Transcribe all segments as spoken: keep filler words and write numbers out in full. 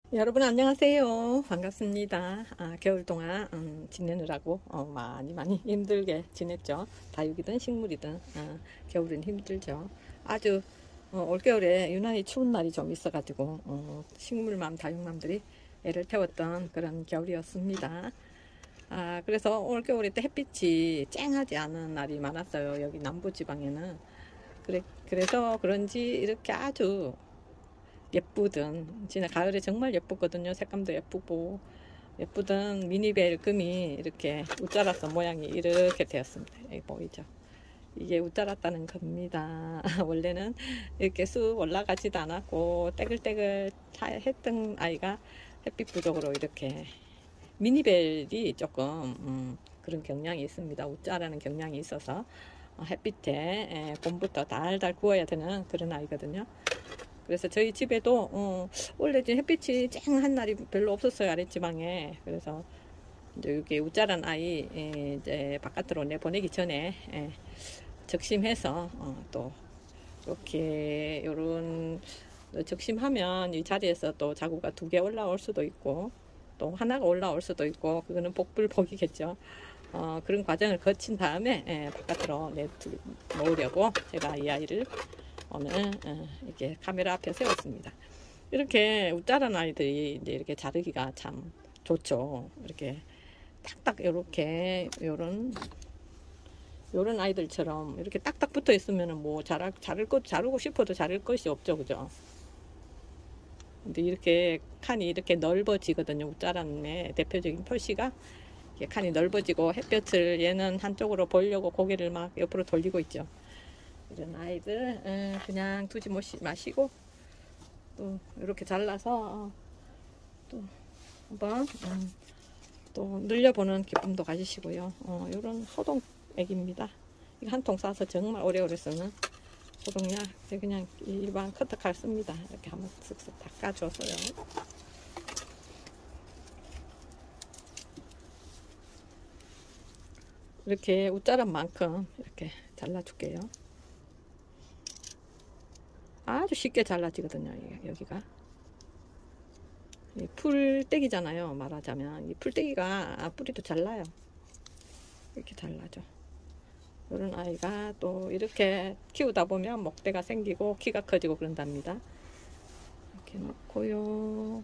여러분 안녕하세요. 반갑습니다. 아, 겨울 동안 음, 지내느라고 어, 많이 많이 힘들게 지냈죠. 다육이든 식물이든 아, 겨울은 힘들죠. 아주 어, 올겨울에 유난히 추운 날이 좀 있어가지고 어, 식물맘 다육맘들이 애를 태웠던 그런 겨울이었습니다. 아, 그래서 올겨울에 때 햇빛이 쨍하지 않은 날이 많았어요. 여기 남부지방에는. 그래, 그래서 그런지 이렇게 아주 예쁘든 진짜 가을에 정말 예쁘거든요. 색감도 예쁘고 예쁘던 미니벨 금이 이렇게 웃자라서 모양이 이렇게 되었습니다. 여기 보이죠? 이게 웃자랐다는 겁니다. 원래는 이렇게 쑥 올라가지도 않았고 떼글떼글 했던 아이가 햇빛 부족으로 이렇게 미니벨이 조금 음, 그런 경향이 있습니다. 웃자라는 경향이 있어서 햇빛에 봄부터 달달 구워야 되는 그런 아이거든요. 그래서 저희 집에도 어, 원래 이제 햇빛이 쨍한 날이 별로 없었어요, 아랫지방에. 그래서 이제 여기 우짜란 아이 에, 이제 바깥으로 내보내기 전에 에, 적심해서 어, 또 이렇게 요런 적심하면 이 자리에서 또 자구가 두 개 올라올 수도 있고 또 하나가 올라올 수도 있고 그거는 복불복이겠죠. 어, 그런 과정을 거친 다음에 에, 바깥으로 내놓으려고 제가 이 아이를 오늘 어, 이렇게 카메라 앞에 세웠습니다. 이렇게 웃자란 아이들이 이제 이렇게 자르기가 참 좋죠. 이렇게 딱딱 이렇게 요런 요런 아이들처럼 이렇게 딱딱 붙어 있으면은 뭐 자를 자를 것 자르고 싶어도 자를 것이 없죠, 그죠? 근데 이렇게 칸이 이렇게 넓어지거든요. 웃자란의 대표적인 표시가 이렇게 칸이 넓어지고 햇볕을 얘는 한쪽으로 보려고 고개를 막 옆으로 돌리고 있죠. 이런 아이들 그냥 두지 마시고 또 이렇게 잘라서 또 한번 또 늘려보는 기쁨도 가지시고요. 어, 이런 소동 액입니다. 이거 한 통 싸서 정말 오래오래 쓰는 소독약. 그냥 일반 커터칼 씁니다. 이렇게 한번 쓱쓱 닦아줘서요. 이렇게 웃자란 만큼 이렇게 잘라줄게요. 아주 쉽게 잘라지거든요. 여기가 풀떼기잖아요. 말하자면 이 풀떼기가 뿌리도 잘라요. 이렇게 잘라죠. 이런 아이가 또 이렇게 키우다 보면 목대가 생기고 키가 커지고 그런답니다. 이렇게 놓고요.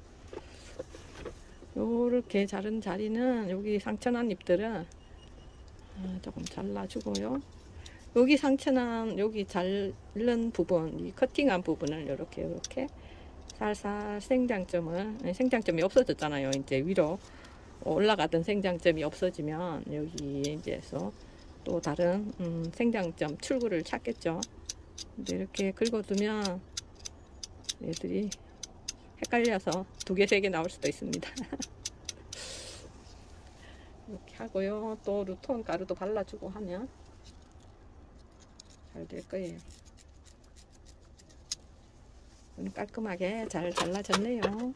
요렇게 자른 자리는 여기 상처난 잎들은 조금 잘라주고요. 여기 상처난 여기 자른 부분, 이 커팅한 부분을 이렇게 이렇게 살살 생장점을 생장점이 없어졌잖아요. 이제 위로 올라가던 생장점이 없어지면 여기 이제서 또 다른 음, 생장점 출구를 찾겠죠. 근데 이렇게 긁어두면 얘들이 헷갈려서 두 개, 세 개 나올 수도 있습니다. 이렇게 하고요. 또 루톤 가루도 발라주고 하면 잘 될 거예요. 깔끔하게 잘 잘라졌네요.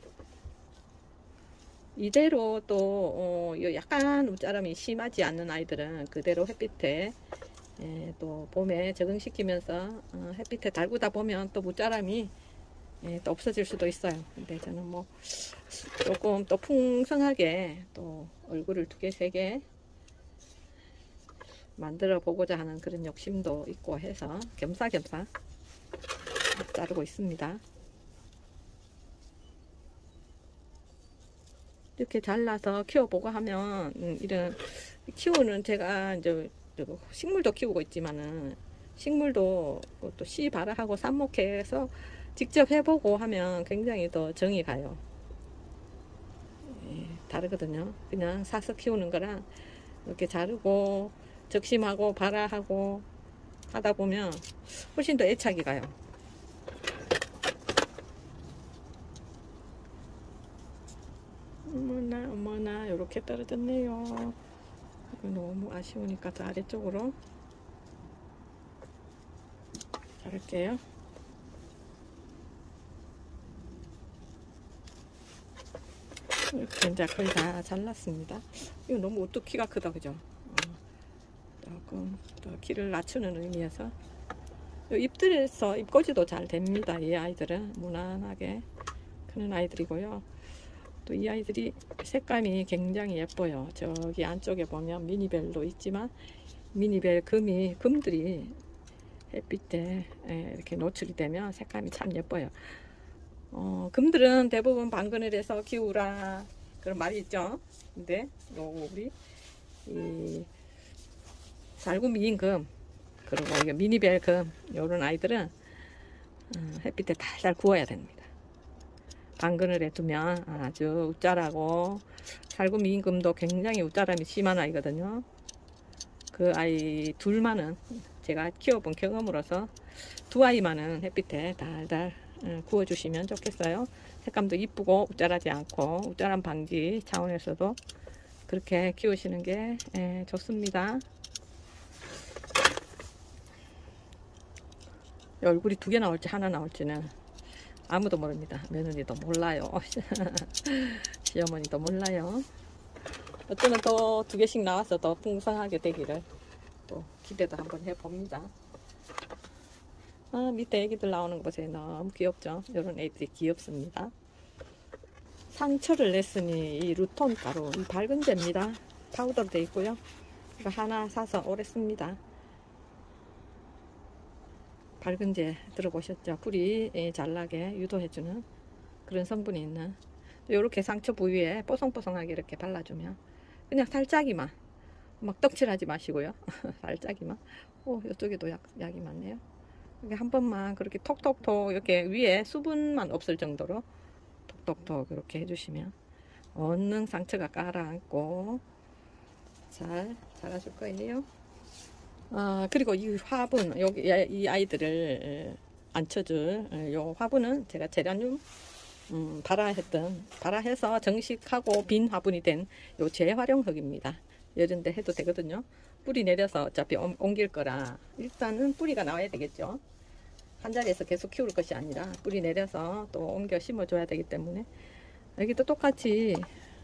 이대로 또 어, 약간 웃자람이 심하지 않는 아이들은 그대로 햇빛에 예, 또 봄에 적응시키면서 어, 햇빛에 달구다 보면 또 웃자람이 예, 또 없어질 수도 있어요. 근데 저는 뭐 조금 또 풍성하게 또 얼굴을 두 개, 세 개 만들어 보고자 하는 그런 욕심도 있고 해서 겸사겸사 자르고 있습니다. 이렇게 잘라서 키워보고 하면 음, 이런 키우는 제가 이제 식물도 키우고 있지만은 식물도 또 씨 발화하고 삽목해서 직접 해보고 하면 굉장히 더 정이 가요. 예, 다르거든요. 그냥 사서 키우는 거랑 이렇게 자르고 적심하고 발화하고 하다 보면 훨씬 더 애착이 가요. 어머나 어머나 이렇게 떨어졌네요. 너무 아쉬우니까 저 아래쪽으로 자를게요. 이렇게 이제 거의 다 잘랐습니다. 이거 너무 옷도 키가 크다, 그죠? 어, 조금 더 키를 낮추는 의미에서 잎들에서 잎꽂이도 잘 됩니다. 이 아이들은 무난하게 크는 아이들이고요. 또 이 아이들이 색감이 굉장히 예뻐요. 저기 안쪽에 보면 미니벨도 있지만 미니벨 금이 금들이 햇빛에 이렇게 노출이 되면 색감이 참 예뻐요. 어, 금들은 대부분 방그늘에서 키우라 그런 말이 있죠. 근데 요 우리 이 살구미인 금 그리고 이거 미니벨 금 요런 아이들은 어, 햇빛에 달달 구워야 됩니다. 방그늘에 두면 아주 웃자라고. 살구미인 금도 굉장히 웃자람이 심한 아이거든요. 그 아이 둘만은 제가 키워본 경험으로서 두 아이만은 햇빛에 달달 구워주시면 좋겠어요. 색감도 이쁘고 웃자라지 않고 웃자람 방지 차원에서도 그렇게 키우시는 게 좋습니다. 얼굴이 두 개 나올지 하나 나올지는 아무도 모릅니다. 며느리도 몰라요. 시어머니도 몰라요. 어쩌면 더 두 개씩 나와서 더 풍성하게 되기를 또 기대도 한번 해봅니다. 아, 밑에 애기들 나오는 거 보세요. 너무 귀엽죠? 이런 애들이 귀엽습니다. 상처를 냈으니 이 루톤 가루, 이 밝은 재입니다. 파우더로 되어 있고요. 이거 하나 사서 오래 씁니다. 밝은 재 들어보셨죠? 뿌리 잘 나게 유도해주는 그런 성분이 있는. 이렇게 상처 부위에 뽀송뽀송하게 이렇게 발라주면 그냥 살짝이만, 막 떡칠하지 마시고요. 살짝이만. 오, 이쪽에도 약, 약이 많네요. 이렇게 한 번만 그렇게 톡톡톡 이렇게 위에 수분만 없을 정도로 톡톡톡 이렇게 해주시면 얼른 상처가 가라앉고 잘 자라줄 거예요. 아, 그리고 이 화분, 여기 이 아이들을 앉혀줄 요 화분은 제가 제라늄 음, 발화했던 발화해서 정식하고 빈 화분이 된 요 재활용흙입니다. 이런데 해도 되거든요. 뿌리 내려서 어차피 옮길 거라 일단은 뿌리가 나와야 되겠죠. 한 자리에서 계속 키울 것이 아니라 뿌리 내려서 또 옮겨 심어 줘야 되기 때문에 여기도 똑같이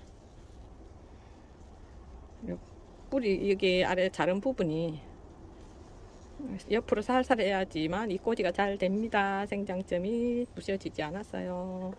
뿌리 여기 아래 자른 부분이 옆으로 살살 해야지만 이 꼬지가 잘 됩니다. 생장점이 부셔지지 않았어요.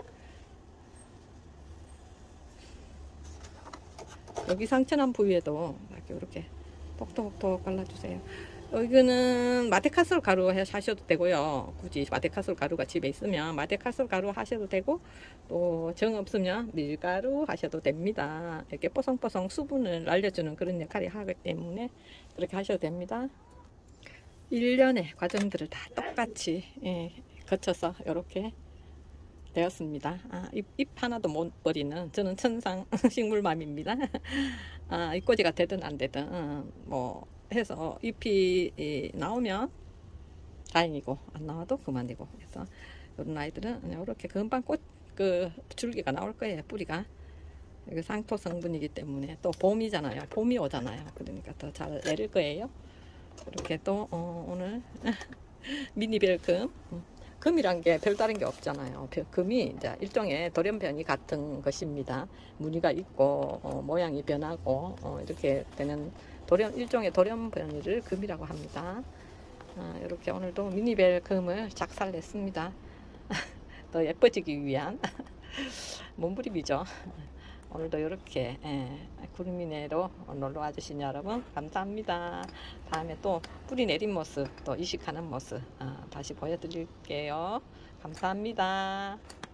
여기 상처난 부위에도 이렇게 톡톡톡 발라주세요. 여기는 마데카솔 가루 하셔도 되고요. 굳이 마데카솔 가루가 집에 있으면 마데카솔 가루 하셔도 되고 또 정 없으면 밀가루 하셔도 됩니다. 이렇게 뽀송뽀송 수분을 날려주는 그런 역할이 하기 때문에 그렇게 하셔도 됩니다. 일련의 과정들을 다 똑같이 예, 거쳐서 이렇게 되었습니다. 아, 잎, 잎 하나도 못 버리는 저는 천상 식물맘입니다. 아, 잎꽂이가 되든 안 되든 어, 뭐 해서 잎이 나오면 다행이고 안 나와도 그만이고. 그래서 이런 아이들은 이렇게 금방 꽃 그 줄기가 나올 거예요. 뿌리가 이거 상토 성분이기 때문에 또 봄이잖아요. 봄이 오잖아요. 그러니까 더 잘 내릴 거예요. 이렇게 또 어, 오늘 미니벨 금 금이란 게 별다른 게 없잖아요. 금이 이제 일종의 돌연변이 같은 것입니다. 무늬가 있고 어, 모양이 변하고 어, 이렇게 되는 돌연 일종의 돌연변이를 금이라고 합니다. 아, 이렇게 오늘도 미니벨 금을 작살냈습니다. 더 예뻐지기 위한 몸부림이죠. 오늘도 이렇게 구름이네로 놀러와 주신 여러분 감사합니다. 다음에 또 뿌리 내린 모습 또 이식하는 모습 어, 다시 보여드릴게요. 감사합니다.